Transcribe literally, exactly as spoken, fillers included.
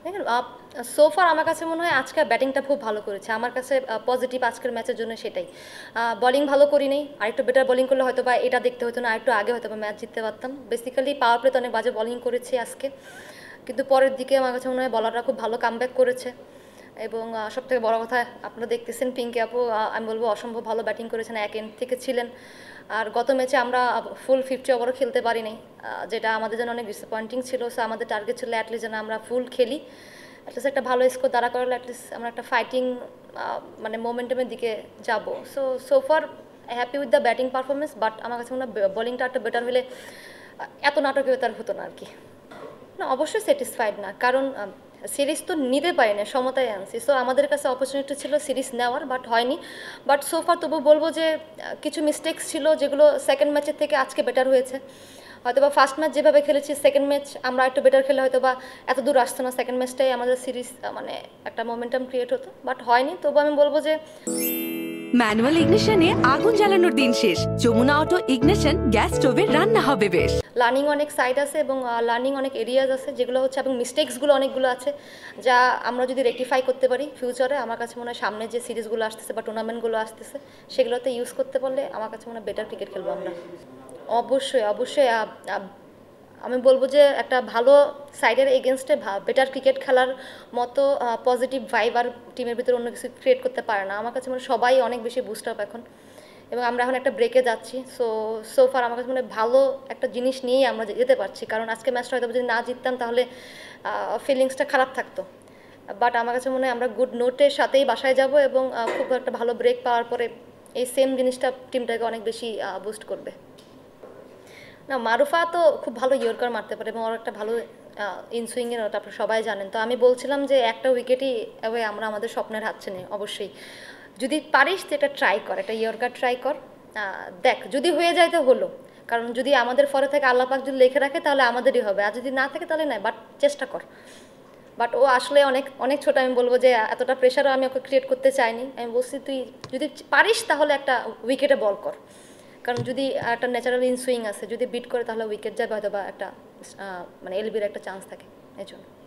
দেখেন সোফার আমার কাছে মনে হয় আজকে ব্যাটিংটা খুব ভালো করেছে, আমার কাছে পজিটিভ আজকের ম্যাচের জন্য সেটাই। বলিং ভালো করি নেই, আরেকটু বেটার বলিং করলে হয়তো বা এটা দেখতে হতো না, আরেকটু আগে হয়তো বা ম্যাচ জিততে পারতাম। বেসিক্যালি পাওয়ার প্লেতে অনেক বাজে বলিং করেছি আজকে, কিন্তু পরের দিকে আমার কাছে মনে হয় বলাররা খুব ভালো কামব্যাক করেছে। এবং সব থেকে বড়ো কথা আপনারা দেখতেছেন পিঙ্কি আপু, আমি বলবো অসম্ভব ভালো ব্যাটিং করেছেন, এক এন্ড থেকে ছিলেন। আর গত ম্যাচে আমরা ফুল ফিফটি ওভারও খেলতে পারিনি, যেটা আমাদের জন্য অনেক ডিসঅ্যাপয়েন্টিং ছিল। সো আমাদের টার্গেট ছিল অ্যাটলিস্ট যেন আমরা ফুল খেলি, অ্যাটলিস্ট একটা ভালো স্কোর দাঁড়া করলে অ্যাটলিস্ট আমরা একটা ফাইটিং মানে মোমেন্টামের দিকে যাব। So so far happy with the batting performance, but আমার কাছে মনে হয় বোলিংটা একটা বেটার হলে এত নাটকীয়তার হতো না আর কি। না, অবশ্যই স্যাটিসফাইড না, কারণ সিরিজ তো নিতে পারি না, সমতায় আনছি। সো আমাদের কাছে অপরচুনিটি ছিল সিরিজ নেওয়ার, বাট হয়নি। বাট সোফার তবু বলবো যে কিছু মিস্টেক্স ছিল যেগুলো সেকেন্ড ম্যাচের থেকে আজকে বেটার হয়েছে। হয়তো বা ফার্স্ট ম্যাচ যেভাবে খেলেছি, সেকেন্ড ম্যাচ আমরা একটু বেটার খেলে হয়তো বা এত দূর আসতো না, সেকেন্ড ম্যাচটাই আমাদের সিরিজ মানে একটা মোমেন্টাম ক্রিয়েট হতো, বাট হয়নি। তবু আমি বলবো যে ম্যানুয়াল ইগনিশনে আগুন জ্বালানোর দিন শেষ, যমুনা অটো ইগনিশন গ্যাস স্টোভে রান্না হবে বেশ। লার্নিং অনেক সাইড আছে এবং লার্নিং অনেক এরিয়াজ আছে যেগুলো হচ্ছে, এবং মিস্টেক্সগুলো অনেকগুলো আছে যা আমরা যদি রেকটিফাই করতে পারি ফিউচারে, আমার কাছে মনে হয় সামনে যে সিরিজগুলো আসতেছে বা টুর্নামেন্টগুলো আসতেছে সেগুলোতে ইউজ করতে পারলে আমার কাছে মনে হয় বেটার ক্রিকেট খেলবো আমরা। অবশ্যই অবশ্যই আমি বলবো যে একটা ভালো সাইডের এগেনস্টে বেটার ক্রিকেট খেলার মতো পজিটিভ ভাইব আর টিমের ভিতরে অন্য কিছু ক্রিয়েট করতে পারে না। আমার কাছে মনে হয় সবাই অনেক বেশি বুস্ট আপ এখন, এবং আমরা এখন একটা ব্রেকে যাচ্ছি। সো সো ফার আমার কাছে মনে হয় ভালো একটা জিনিস নিয়েই আমরা যেতে পারছি, কারণ আজকে ম্যাচটা হয়তো যদি না জিততাম তাহলে ফিলিংসটা খারাপ থাকতো। বাট আমার কাছে মনে হয় আমরা গুড নোটের সাথেই বাসায় যাব, এবং খুব একটা ভালো ব্রেক পাওয়ার পরে এই সেম জিনিসটা টিমটাকে অনেক বেশি বুস্ট করবে। না, মারুফা তো খুব ভালো ইয়র্কার মারতে পারে এবং ওর একটা ভালো ইনসুইংয়ের, ওটা আপনারা সবাই জানেন। তো আমি বলছিলাম যে একটা উইকেটই এভাবে আমরা আমাদের স্বপ্নের হাতছে নেই। অবশ্যই যদি পারিস তো এটা ট্রাই কর, একটা ইয়র্কার ট্রাই কর, দেখ যদি হয়ে যায় তো হলো, কারণ যদি আমাদের ফরে থেকে আল্লাহ পাক যদি লিখে রাখে তাহলে আমাদেরই হবে, আর যদি না থাকে তাহলে নয়, বাট চেষ্টা কর। বাট ও আসলে অনেক অনেক ছোটো, আমি বলবো যে এতটা প্রেশারও আমি ওকে ক্রিয়েট করতে চাইনি। আমি বলছি তুই যদি পারিস তাহলে একটা উইকেটে বল কর, কারণ যদি একটা ন্যাচারাল ইন সুইং আছে, যদি বিট করে তাহলে উইকেট যাবে হয়তো বা একটা মানে এলবির একটা চান্স থাকে এই জন্য।